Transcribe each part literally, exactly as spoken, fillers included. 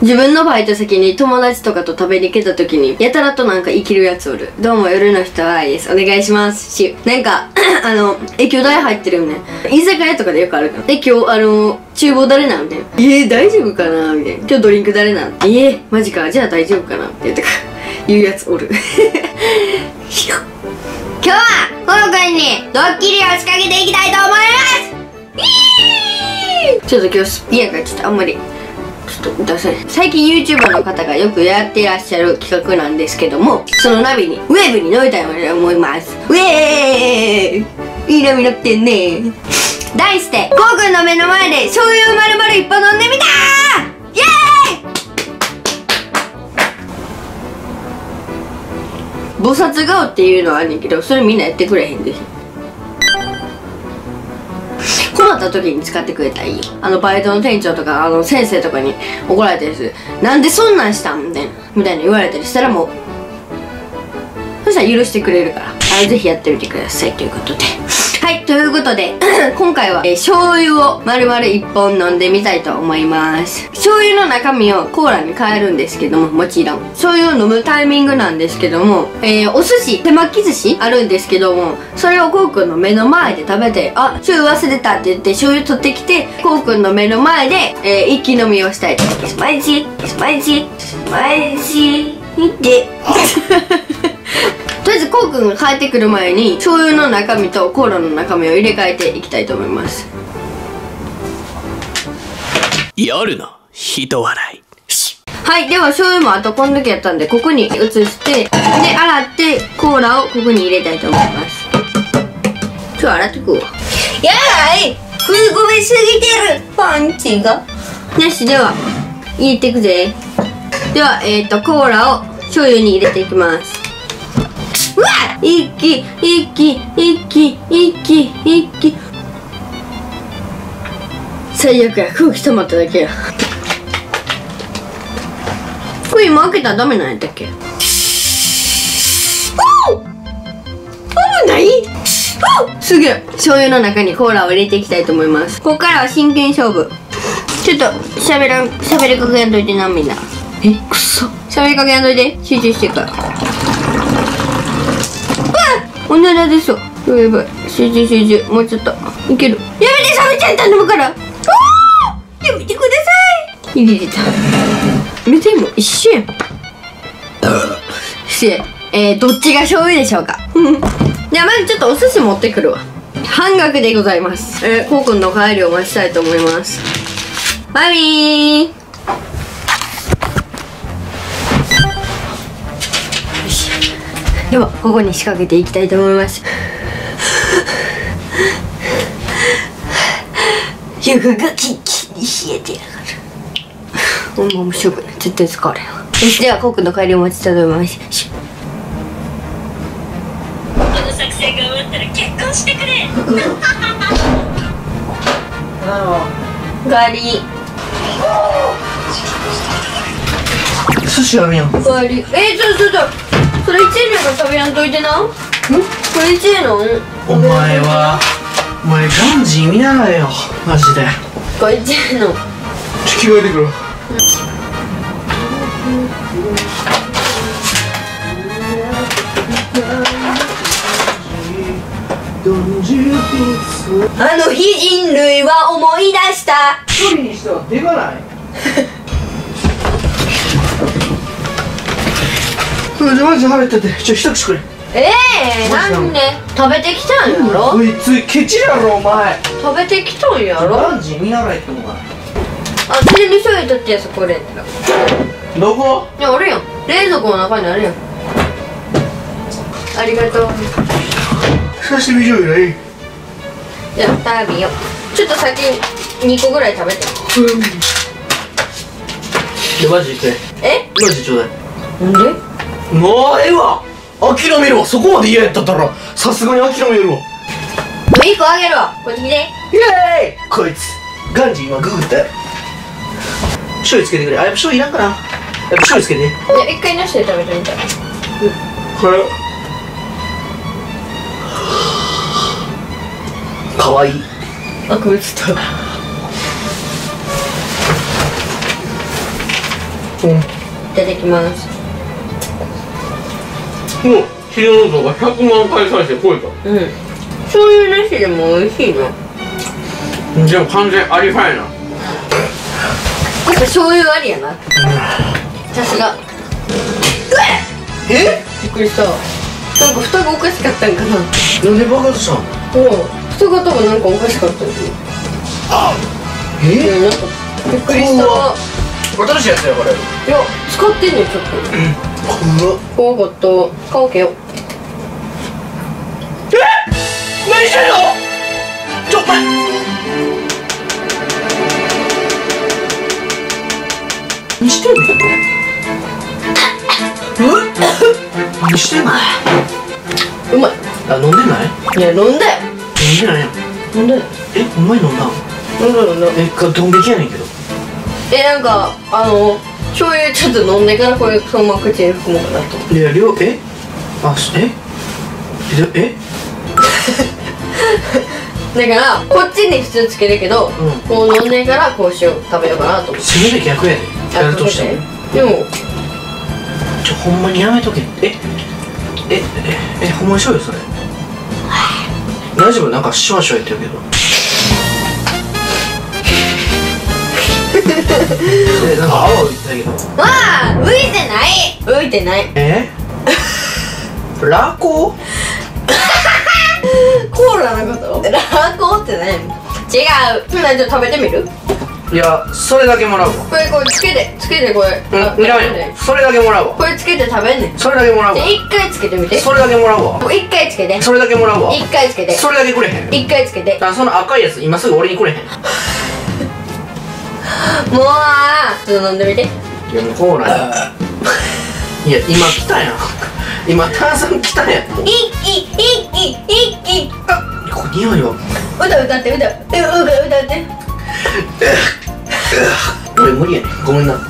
自分のバイト先に友達とかと食べに行けた時にやたらとなんか生きるやつおる。どうも夜の人は愛です、お願いしますし、なんかあのえ今日誰入ってるよね、居酒屋とかでよくあるからえ今日あの厨房誰なんみたいな、えー、大丈夫かなみたいな、今日ドリンク誰なん、えー、マジか、じゃあ大丈夫かなって言ってか言うやつおる今日はこの子にドッキリを仕掛けていきたいと思います。ちょっと今日スピアがちょっとあんまりちょっと出せない。最近 YouTuber の方がよくやってらっしゃる企画なんですけども、そのナビにウェーブに乗りたいと思います。ウェーイ、いい波乗ってんね。題してこうくんの目の前で醤油丸々一本飲んでみたー、イエーイ。菩薩顔っていうのはあるんやけど、それみんなやってくれへんでしょ。困った時に使ってくれたらいいよ。あのバイトの店長とかあの先生とかに怒られたりする、なんでそんなんしたんみたいなみたいな言われたりしたら、もうそしたら許してくれるから、あのぜひやってみてくださいということで、はい、ということで今回は、えー、醤油を丸々いっぽん飲んでみたいと思います。醤油の中身をコーラに変えるんですけども、もちろん醤油を飲むタイミングなんですけども、えー、お寿司手巻き寿司あるんですけども、それをこうくんの目の前で食べて、あ、醤油忘れたって言って醤油取ってきて、こうくんの目の前で、えー、一気飲みをしたいと思います。スパイシースパイシースパイシーでとりあえずこうくんが帰ってくる前に醤油の中身とコーラの中身を入れ替えていきたいと思います。 夜の人笑い。 はい、では醤油もあとこんだけやったんでここに移してで洗ってコーラをここに入れたいと思います。ちょっと洗ってくわ。やばい、食い込みすぎてるパンチが。よし、では入れていくぜ。ではえっとコーラを醤油に入れていきます。うわっ、一気一気一気一気一気、最悪や、空気止まっただけや。これ今開けたらダメなんやったっけ。おお、危ない。お、すげえ。醤油の中にコーラを入れていきたいと思います。ここからは真剣勝負。ちょっと喋らん喋りかけやんといてな、みんな。え、くそ、喋りかけやんといて、集中してから。おならでしょ。やばい、集中集中、もうちょっといける。やめて、サメちゃん頼むから。おー、やめてください。入れた。見ても一緒やん。しえー、どっちが醤油でしょうか。じゃあまずちょっとお寿司持ってくるわ。半額でございます。えー、こうくんの帰りを待ちたいと思います。バイビー。ではここに仕掛けていきたいと思います。床がキンキンに冷えてやがる。ほんま面白くない、絶対使われんわ。よし、ではコウ君の帰りを待ちたいと思います。 この作戦が終わったら結婚してくれ。 帰り。 寿司あるやん。 帰り。えー、ちょちょちょ、それいちえんの食べやんといてな。ん？これいちえんの？ お前はお前ガンジー見習えよ、マジで。 これいちえんの。 ちょ、着替えてくる。 あの日人類は思い出した。 一人にしては出がない。マジで腹減ってて、ちょ、支度してくれ。 ええー、なんで食べてきたんやろ。 こいつケチやろお前。 食べてきたんやろ。 ガンジー見習えってお前。 あ、テレビ醤油取ってやつ、これ。 どこ？ いや、あるやん、冷蔵庫の中にあるやん。ありがとう。 刺身醤油ない？ じゃあ食べよう。ちょっと先にこぐらい食べて。 うん。で、マジでくれ。 え？ マジでちょうだい。 なんで？ もうええわ、諦めるわ。そこまで嫌やったったらさすがに諦めるわ。 もういっこあげるわ。こっち来て。 イエーイ。こいつガンジー今ググったよ。醤油つけてくれ。あ、やっぱ醤油いらんかな。やっぱ醤油つけて。 じゃあ一回なしで食べてみたい。 これかわいい。 あ、これちょっとうんいただきます。 もう昼の動画ひゃくまん回再生超えた。 うん、醤油なしでも美味しいな。 でも完全アリファイな。 やっぱ醤油ありやな。さすが。 えびっくりした。なんか蓋がおかしかったんかな。 なんで爆発したの？ うん、蓋が多分なんかおかしかったんですよ。 えうん、なんかびっくりした。 新しいやつやこれ。 いや、使ってんねんちょっと。 怖っ。 怖かった。買おうけよ。 何してんの？ちょっと何してんの？何してんの？ うまい。 あ、飲んでない？ いや、飲んだよ。 飲んでないやん。 飲んだよ。 え、お前飲んだん？ 飲んだ飲んだ。 え、かドン引きやねんけど。 え、なんかあの醤油ちょっと飲んでからこれそのまま口に含もうかなと。 いや、量、えあ、そえええだからこっちに普通つけるけど、 うんこう飲んでからこうしよう食べようかなと思って。 せめて逆やで。やるとしても。 でもちょ、ほんまにやめとけ。ええ、え、え、ほんまにしょうよ、それ。大丈夫？なんかシュワシュワ言ってるけど。え、なんか泡浮いてたけど。 わあ、浮いてない浮いてない。 えラココーラのことラーコーって何？違う。ほな、ちょっと食べてみる？ いや、それだけもらうわ。 これこれつけてつけてこれ。 うん、いらんよ。それだけもらうわ。 これつけて食べんねん。 それだけもらうわ。 じゃあ一回つけてみて。 それだけもらうわ。 一回つけて。 それだけもらうわ。 一回つけて。 それだけくれへん。 一回つけて。 あ、その赤いやつ今すぐ俺にくれへん。 もうあーちょっと飲んでみて。 いや、もうコーラや。いや、今来たやん。今炭酸来たやん。 一気一気一気。 あ、これ匂いは。 歌歌って歌って歌歌って。 俺無理やねん。ごめんな。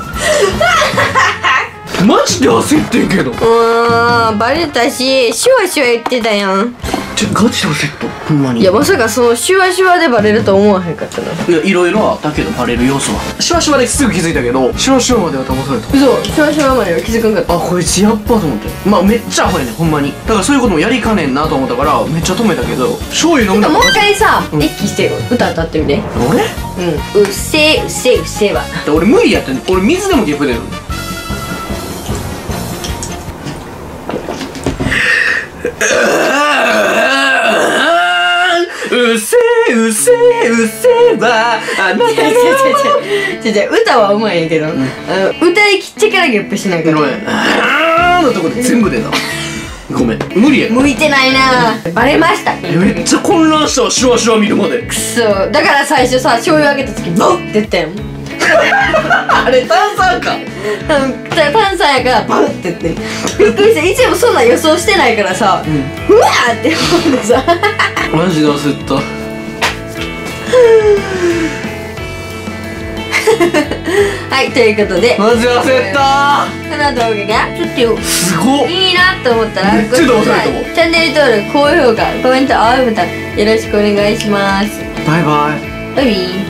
マジで焦ってんけど。 あーバレたし、シュワシュワ言ってたやん。 ちょガチで焦ったほんまに。 いや、まさかそのシュワシュワでバレると思わへんかったな。 いや、いろいろあったけどバレる要素はシュワシュワですぐ気づいたけど、シュワシュワまでは騙された。 嘘、シュワシュワまでは気づかんかった。 あ、こいつやっばと思って。まあめっちゃアホやねんほんまに。だからそういうこともやりかねんなと思ったからめっちゃ止めたけど、醤油飲むな。 もう一回さ、 うん一気してよ。歌歌ってみて。 俺うん。うっせーうっせーうっせーは。 俺無理やってん。俺水でもゲップ出る。うっせーうっせーうっせーはあなたの違う違う違う違う違う、歌はうまいんやけど、あの歌い切ってからゲップしないから。 ごめん。あーのとこで全部出た。ごめん。無理や。 向いてないな。バレました。 めっちゃ混乱したわ、シュワシュワ見るまで。 くそ、だから最初さ、醤油あげた時ボッって言ったよ。 あれ炭酸か。 うん炭酸やからバッって言ってびっくりした。いつもそんな予想してないからさ、うわーって思ってさマジで焦った。 はい、ということでマジ焦ったこの動画がちょっとすごっ。 いいなと思ったらめっちゃ騙されたもん。 チャンネル登録、高評価、コメント、青いボタンよろしくお願いします。 バイバイ。 バイビー。